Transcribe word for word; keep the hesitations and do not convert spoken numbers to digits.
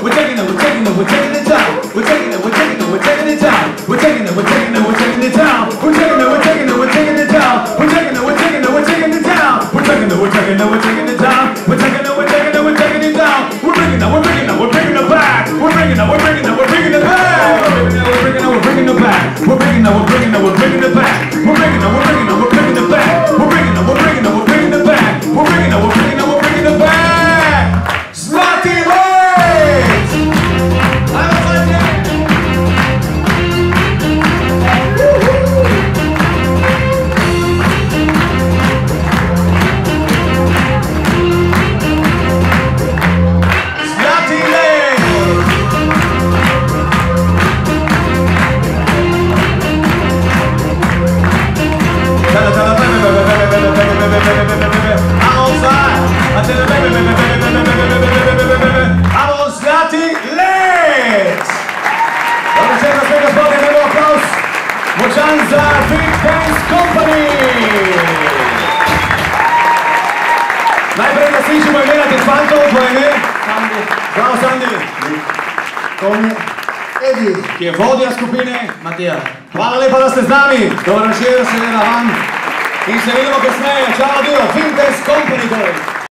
We're taking it, we're taking it, we're taking it down. We're taking it, we're taking it, we're taking it down. We're taking it, we're taking it, we're taking it down. We're taking it, we're taking it, we're taking it down. We're taking it, we're taking it, we're taking it down. We're taking it, we're taking it, we're taking it down. We're taking it, we're taking it, we're taking it down. We're bringing it, we're bringing it, we're bringing it back. We're bringing it, we're bringing it, we're bringing it back. We're bringing it, we're bringing it, we're bringing it back. We're bringing it, we're bringing it, we're bringing it back. We're bringing it, we're bringing it, we're bringing it back. We're bringing it, we're bringing it, we're bringing it back. We're bringing it, we're bringing it, we're bringing it back. Zlati Legs! I'm excited! Zlati Legs! Tell her, tell her, baby, baby, baby, baby, baby, baby, baby, baby, baby, I'm on side. I tell her, baby, baby, baby, baby, baby, baby, baby, baby, baby, I'm on Zlati Legs! Dobrze, teraz mega spodnie, mega aplauz. Moczanza D four S Company! Najprej da slišimo imena tih fantov, tvoje ime? Sandy. Zdravo, Sandy. Toni. Edi. Ki je vodja skupine? Matija. Hvala lepa, da ste z nami. Dobar večer, seveda vam. In se vidimo kasneje. Čao, dio. D four S Company torej.